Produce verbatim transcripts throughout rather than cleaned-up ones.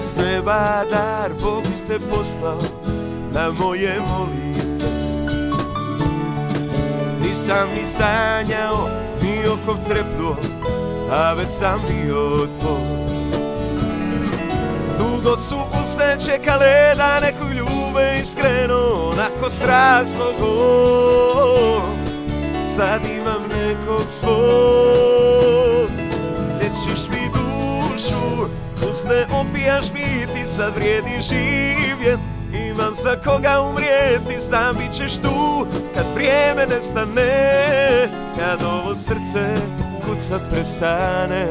S neba dar Bog te poslao na moje molitve. Nisam ni sanjao, ni oko trepnuo, a već sam bio tvoj. Dugo su usne čekale da nekog ljube iskreno, onako s razlogom. Sad imam nekog svog, gdje ćeš mi dušu, usne opijaš mi, ti sad vrijedi živjet. Imam za koga umrijeti, znam bit ćeš tu kad vrijeme nestane, kad ovo srce kucat prestane.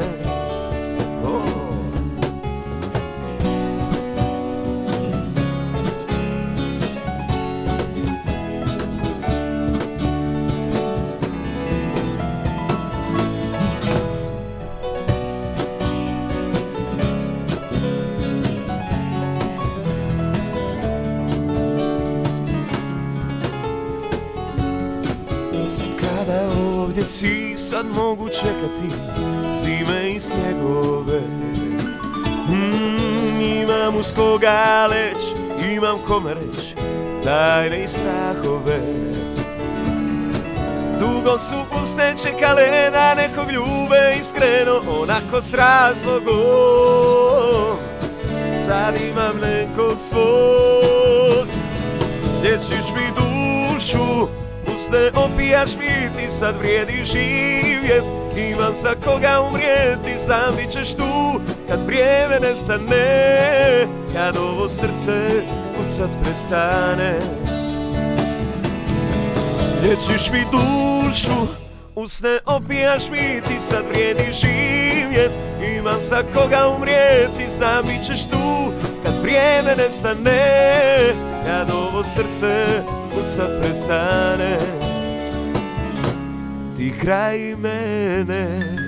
Sad kada ovdje si, sad mogu čekati zime i snjegove. mm, Imam uz koga leć, imam kome reć tajne i strahove. Dugo su usne čekale da nekog ljube iskreno, onako s razlogom. Sad imam nekog svog, gdje ćeš mi dušu, usne opijaš mi, ti sad vrijedi živjet. Imam za koga umrijeti, znam bit ćeš tu kad vrijeme nestane, kad ovo srce kucat prestane. Lječiš mi dušu, usne opijaš mi, ti sad vrijedi živjet. Imam za koga umrijeti, znam bit ćeš tu kad vrijeme nestane, kad ovo srce kucat prestane. Ti kraj mene.